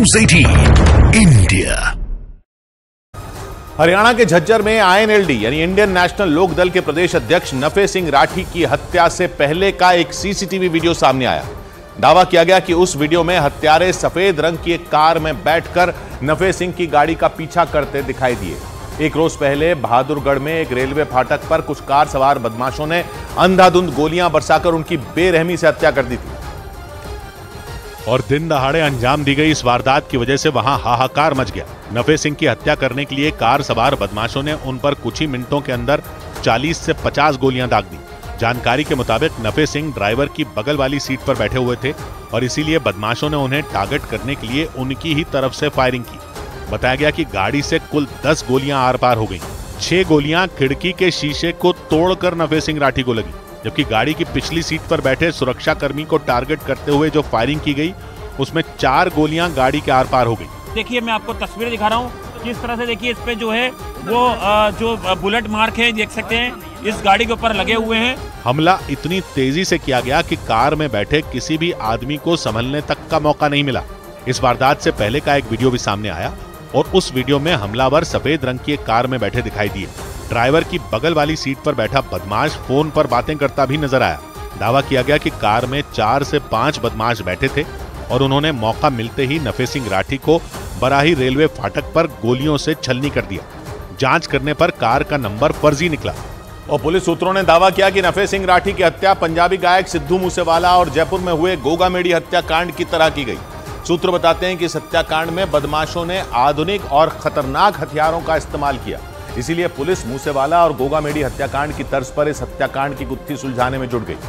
News 18 India. Haryana के झज्जर में INLD यानी इंडियन नेशनल लोक दल के प्रदेश अध्यक्ष नफे सिंह राठी की हत्या से पहले का एक सीसीटीवी वीडियो सामने आया। दावा किया गया कि उस वीडियो में हत्यारे सफेद रंग की एक कार में बैठकर नफे सिंह की गाड़ी का पीछा करते दिखाई दिए। एक रोज पहले बहादुरगढ़ में एक रेलवे फाटक पर कुछ कार सवार बदमाशों ने अंधाधुंध गोलियां बरसाकर उनकी बेरहमी से हत्या कर दी थी और दिन दहाड़े अंजाम दी गई इस वारदात की वजह से वहां हाहाकार मच गया। नफे सिंह की हत्या करने के लिए कार सवार बदमाशों ने उन पर कुछ ही मिनटों के अंदर 40 से 50 गोलियां दाग दी। जानकारी के मुताबिक नफे सिंह ड्राइवर की बगल वाली सीट पर बैठे हुए थे और इसीलिए बदमाशों ने उन्हें टारगेट करने के लिए उनकी ही तरफ से फायरिंग की। बताया गया कि गाड़ी से कुल 10 गोलियां आर पार हो गईं। 6 गोलियां खिड़की के शीशे को तोड़कर नफे सिंह राठी को लगी, जबकि गाड़ी की पिछली सीट पर बैठे सुरक्षा कर्मी को टारगेट करते हुए जो फायरिंग की गई उसमें 4 गोलियां गाड़ी के आर पार हो गई। देखिए, मैं आपको तस्वीरें दिखा रहा हूँ किस तरह से। देखिए, इस पे जो है वो जो बुलेट मार्क है देख सकते हैं, इस गाड़ी के ऊपर लगे हुए हैं। हमला इतनी तेजी से किया गया कि कार में बैठे किसी भी आदमी को संभलने तक का मौका नहीं मिला। इस वारदात से पहले का एक वीडियो भी सामने आया और उस वीडियो में हमलावर सफेद रंग की एक कार में बैठे दिखाई दिए। ड्राइवर की बगल वाली सीट पर बैठा बदमाश फोन पर बातें करता भी नजर आया। दावा किया गया कि कार में 4 से 5 बदमाश बैठे थे और उन्होंने मौका मिलते ही नफे सिंह राठी को बराही रेलवे फाटक पर गोलियों से छलनी कर दिया। जांच करने पर कार का नंबर फर्जी निकला और पुलिस सूत्रों ने दावा किया कि नफे सिंह राठी की हत्या पंजाबी गायक सिद्धू मूसेवाला और जयपुर में हुए गोगामेडी हत्याकांड की तरह की गई। सूत्र बताते हैं कि इस हत्याकांड में बदमाशों ने आधुनिक और खतरनाक हथियारों का इस्तेमाल किया, इसीलिए पुलिस मूसेवाला और गोगामेडी हत्याकांड की तर्ज पर इस हत्याकांड की गुत्थी सुलझाने में जुट गई।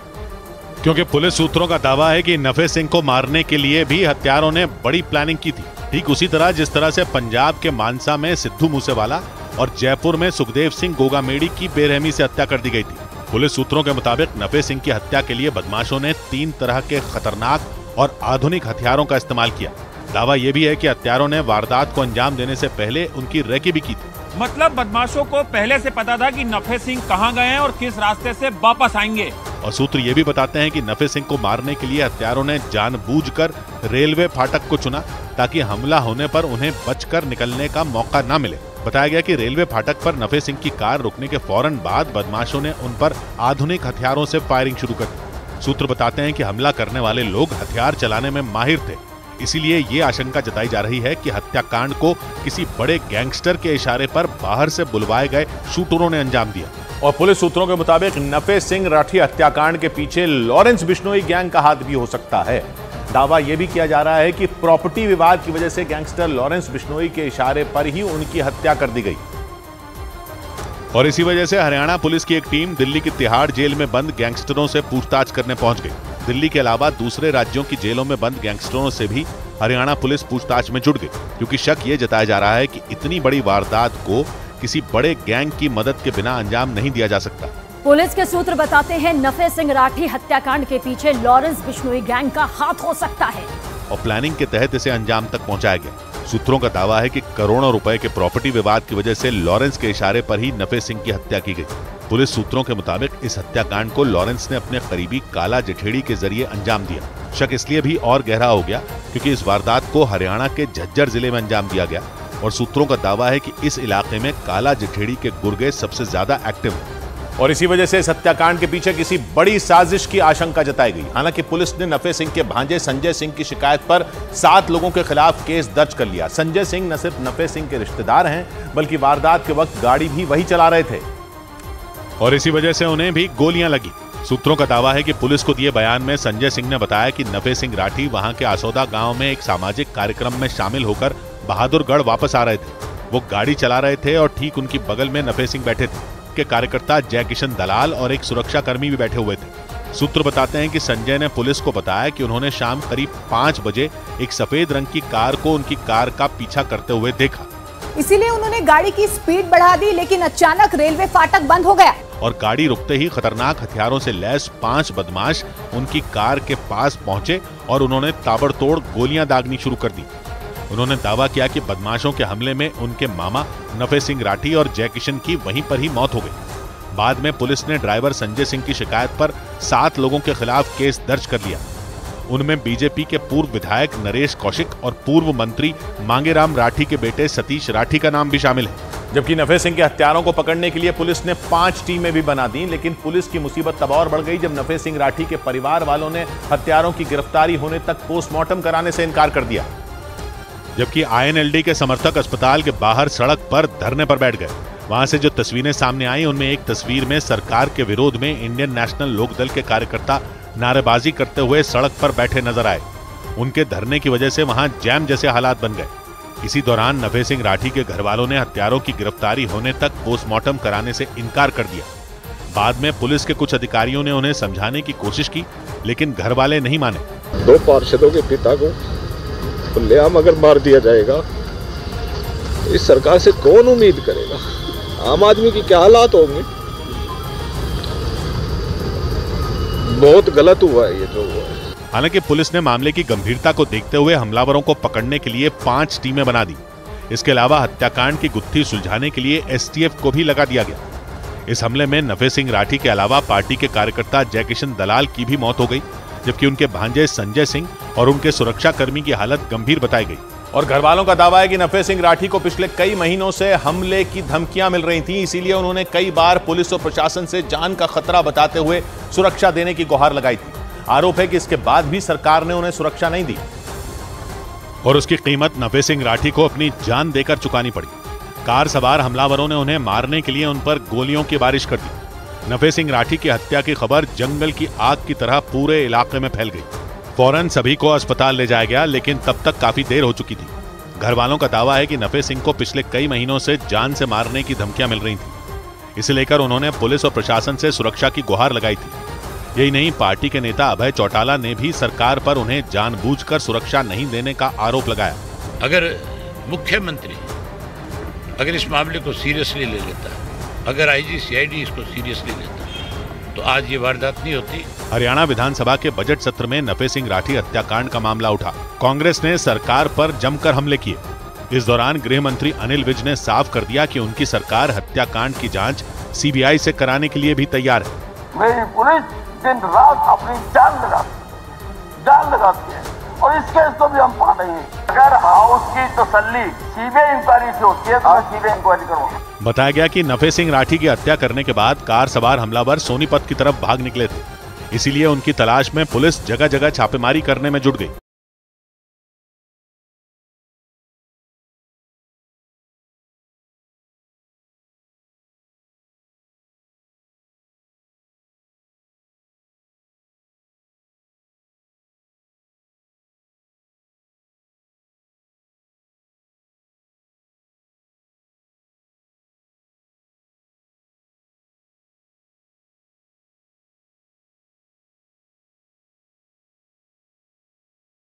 क्योंकि पुलिस सूत्रों का दावा है कि नफे सिंह को मारने के लिए भी हत्यारों ने बड़ी प्लानिंग की थी, ठीक उसी तरह जिस तरह से पंजाब के मानसा में सिद्धू मूसेवाला और जयपुर में सुखदेव सिंह गोगामेडी की बेरहमी से हत्या कर दी गई थी। पुलिस सूत्रों के मुताबिक नफे सिंह की हत्या के लिए बदमाशों ने 3 तरह के खतरनाक और आधुनिक हथियारों का इस्तेमाल किया। दावा यह भी है कि हत्यारों ने वारदात को अंजाम देने से पहले उनकी रेकी भी की थी। मतलब बदमाशों को पहले से पता था कि नफे सिंह कहां गए हैं और किस रास्ते से वापस आएंगे। और सूत्र ये भी बताते हैं कि नफे सिंह को मारने के लिए हत्यारों ने जानबूझकर रेलवे फाटक को चुना ताकि हमला होने पर उन्हें बचकर निकलने का मौका न मिले। बताया गया कि रेलवे फाटक पर नफे सिंह की कार रुकने के फौरन बाद बदमाशों ने उन पर आधुनिक हथियारों से फायरिंग शुरू कर दी। सूत्र बताते हैं कि हमला करने वाले लोग हथियार चलाने में माहिर थे, इसीलिए ये आशंका जताई जा रही है कि हत्याकांड को किसी बड़े गैंगस्टर के इशारे पर बाहर से बुलवाए गए शूटरों ने अंजाम दिया। और पुलिस सूत्रों के मुताबिक नफे सिंह राठी हत्याकांड के पीछे लॉरेंस बिश्नोई गैंग का हाथ भी हो सकता है। दावा यह भी किया जा रहा है कि प्रॉपर्टी विवाद की वजह से गैंगस्टर लॉरेंस बिश्नोई के इशारे पर ही उनकी हत्या कर दी गई और इसी वजह से हरियाणा पुलिस की एक टीम दिल्ली की तिहाड़ जेल में बंद गैंगस्टरों से पूछताछ करने पहुंच गई। दिल्ली के अलावा दूसरे राज्यों की जेलों में बंद गैंगस्टरों से भी हरियाणा पुलिस पूछताछ में जुट गई, क्योंकि शक ये जताया जा रहा है कि इतनी बड़ी वारदात को किसी बड़े गैंग की मदद के बिना अंजाम नहीं दिया जा सकता। पुलिस के सूत्र बताते हैं नफे सिंह राठी हत्याकांड के पीछे लॉरेंस बिश्नोई गैंग का हाथ हो सकता है और प्लानिंग के तहत इसे अंजाम तक पहुंचाया गया। सूत्रों का दावा है कि करोड़ों रुपए के प्रॉपर्टी विवाद की वजह से लॉरेंस के इशारे पर ही नफे सिंह की हत्या की गई। पुलिस सूत्रों के मुताबिक इस हत्याकांड को लॉरेंस ने अपने करीबी काला जेठेड़ी के जरिए अंजाम दिया। शक इसलिए भी और गहरा हो गया क्योंकि इस वारदात को हरियाणा के झज्जर जिले में अंजाम दिया गया और सूत्रों का दावा है कि इस इलाके में काला जेठेड़ी के गुर्गे सबसे ज्यादा एक्टिव हैं और इसी वजह से इस हत्याकांड के पीछे किसी बड़ी साजिश की आशंका जताई गई। हालांकि पुलिस ने नफे सिंह के भांजे संजय सिंह की शिकायत पर 7 लोगों के खिलाफ केस दर्ज कर लिया। संजय सिंह न सिर्फ नफे सिंह के रिश्तेदार हैं बल्कि वारदात के वक्त गाड़ी भी वही चला रहे थे और इसी वजह से उन्हें भी गोलियां लगी। सूत्रों का दावा है कि पुलिस को दिए बयान में संजय सिंह ने बताया कि नफे सिंह राठी वहां के आसोदा गांव में एक सामाजिक कार्यक्रम में शामिल होकर बहादुरगढ़ वापस आ रहे थे। वो गाड़ी चला रहे थे और ठीक उनकी बगल में नफे सिंह बैठे थे। के कार्यकर्ता जय किशन दलाल और एक सुरक्षा कर्मी भी बैठे हुए थे। सूत्र बताते हैं कि संजय ने पुलिस को बताया कि उन्होंने शाम करीब 5 बजे एक सफेद रंग की कार को उनकी कार का पीछा करते हुए देखा, इसीलिए उन्होंने गाड़ी की स्पीड बढ़ा दी, लेकिन अचानक रेलवे फाटक बंद हो गया और गाड़ी रुकते ही खतरनाक हथियारों से लैस 5 बदमाश उनकी कार के पास पहुंचे और उन्होंने ताबड़तोड़ गोलियां दागनी शुरू कर दी। उन्होंने दावा किया कि बदमाशों के हमले में उनके मामा नफे सिंह राठी और जय किशन की वहीं पर ही मौत हो गई। बाद में पुलिस ने ड्राइवर संजय सिंह की शिकायत पर 7 लोगों के खिलाफ केस दर्ज कर लिया उनमें बीजेपी के पूर्व विधायक नरेश कौशिक और पूर्व मंत्री मांगेराम राठी के बेटे सतीश राठी का नाम भी शामिल है। जबकि नफे सिंह के हत्यारों को पकड़ने के लिए पुलिस ने 5 टीमें भी बना दी, लेकिन पुलिस की मुसीबत तब और बढ़ गई जब नफे सिंह राठी के परिवार वालों ने हत्यारों की गिरफ्तारी होने तक पोस्टमार्टम कराने से इनकार कर दिया। जबकि INLD के समर्थक अस्पताल के बाहर सड़क पर धरने पर बैठ गए। वहां से जो तस्वीरें सामने आई उनमें एक तस्वीर में सरकार के विरोध में इंडियन नेशनल लोकदल के कार्यकर्ता नारेबाजी करते हुए सड़क पर बैठे नजर आए। उनके धरने की वजह से वहां जैम जैसे हालात बन गए। इसी दौरान नफे सिंह राठी के घर वालों ने हत्यारों की गिरफ्तारी होने तक पोस्टमार्टम कराने से इनकार कर दिया। बाद में पुलिस के कुछ अधिकारियों ने उन्हें समझाने की कोशिश की, लेकिन घर वाले नहीं माने। 2 पार्षदों के पिता को खुलेआम अगर मार दिया जाएगा, इस सरकार से कौन उम्मीद करेगा? आम आदमी की क्या हालात होंगे? बहुत गलत हुआ है ये जो हुआ है। हालांकि पुलिस ने मामले की गंभीरता को देखते हुए हमलावरों को पकड़ने के लिए 5 टीमें बना दी। इसके अलावा हत्याकांड की गुत्थी सुलझाने के लिए STF को भी लगा दिया गया। इस हमले में नफे सिंह राठी के अलावा पार्टी के कार्यकर्ता जयकिशन दलाल की भी मौत हो गई, जबकि उनके भांजे संजय सिंह और उनके सुरक्षा कर्मी की हालत गंभीर बताई गई। और घर वालों का दावा है कि नफे सिंह राठी को पिछले कई महीनों से हमले की धमकियां मिल रही थी, इसीलिए उन्होंने कई बार पुलिस और प्रशासन से जान का खतरा बताते हुए सुरक्षा देने की गुहार लगाई थी। आरोप है कि इसके बाद भी सरकार ने उन्हें सुरक्षा नहीं दी और उसकी कीमत नफे सिंह राठी को अपनी जान देकर चुकानी पड़ी। कार सवार हमलावरों ने उन्हें मारने के लिए उन पर गोलियों की बारिश कर दी। नफे सिंह राठी की हत्या की खबर जंगल की आग की तरह पूरे इलाके में फैल गई। फौरन सभी को अस्पताल ले जाया गया, लेकिन तब तक काफी देर हो चुकी थी। घर वालों का दावा है कि नफे सिंह को पिछले कई महीनों से जान से मारने की धमकियां मिल रही थी। इसे लेकर उन्होंने पुलिस और प्रशासन से सुरक्षा की गुहार लगाई थी। यही नहीं, पार्टी के नेता अभय चौटाला ने भी सरकार पर उन्हें जानबूझकर सुरक्षा नहीं देने का आरोप लगाया। अगर मुख्यमंत्री अगर इस मामले को सीरियसली ले लेता, अगर IG CID इसको सीरियसली लेता, तो आज ये वारदात नहीं होती। हरियाणा विधानसभा के बजट सत्र में नफे सिंह राठी हत्याकांड का मामला उठा। कांग्रेस ने सरकार पर जमकर हमले किए। इस दौरान गृह मंत्री अनिल विज ने साफ कर दिया कि उनकी सरकार हत्याकांड की जांच CBI से कराने के लिए भी तैयार है। मेरी पुलिस दिन रात अपनी जान लगाती है और इस केस को भी हम पा रहे हैं। अगर हाउस की तसल्ली CBI इंक्वायरी से होती है तो मैं CBI इंक्वायरी करूंगा। बताया गया कि नफे सिंह राठी की हत्या करने के बाद कार सवार हमलावर सोनीपत की तरफ भाग निकले थे। इसीलिए उनकी तलाश में पुलिस जगह जगह छापेमारी करने में जुट गई।